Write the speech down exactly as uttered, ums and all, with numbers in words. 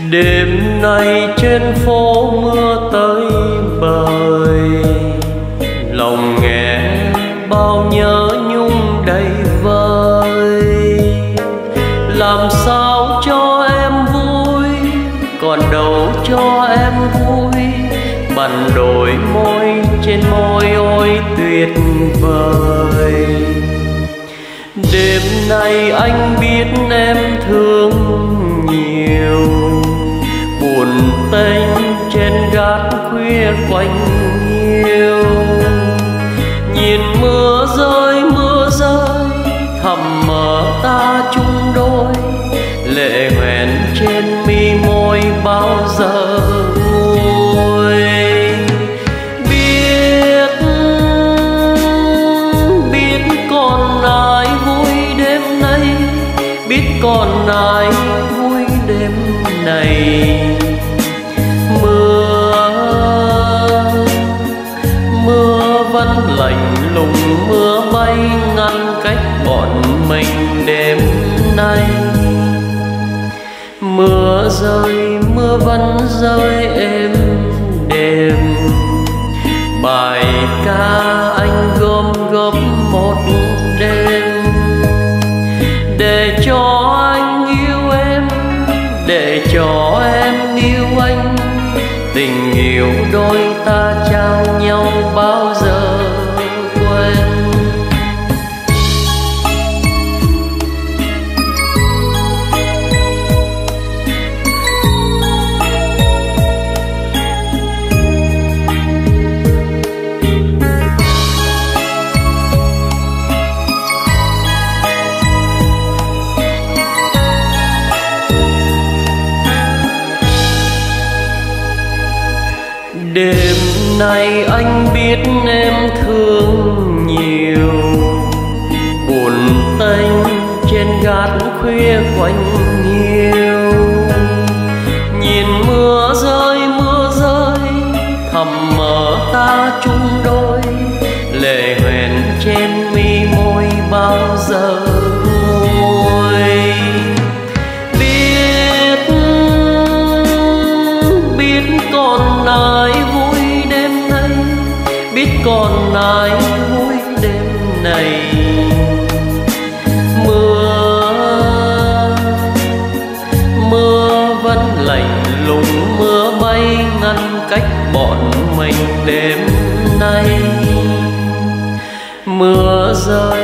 Đêm nay trên phố mưa tới bời, lòng nghe bao nhớ nhung đầy vơi. Làm sao cho em vui, còn đâu cho em vui, bằng đôi môi trên môi ôi tuyệt vời. Đêm nay anh biết em thương nhiều, buồn tênh trên gác khuya quanh hiu. Nhìn mưa rơi mưa rơi thầm mơ ta chung đôi, lệ hoen trên mi môi bao giờ nguôi. Biết biết còn ai vui đêm nay, biết còn ai vui đêm này. Mưa mưa vẫn lạnh lùng, mưa bay ngăn cách bọn mình đêm nay. Mưa rơi mưa vẫn rơi êm đềm, bài ca anh gom góp một đêm để cho anh yêu em, để cho em yêu anh. Tình yêu đôi ta trao nhau bao giờ quên. Đêm nay anh biết em thương nhiều, buồn tênh trên gác khuya quanh hiu. Nhìn mưa rơi mưa rơi thầm mơ ta chung đôi, lệ hoen trên mi môi bao giờ nguôi. Biết biết còn ai vui đêm nay, biết còn ai vui đêm này. Mưa mưa vẫn lạnh lùng, mưa bay ngăn cách bọn mình đêm nay. Mưa rơi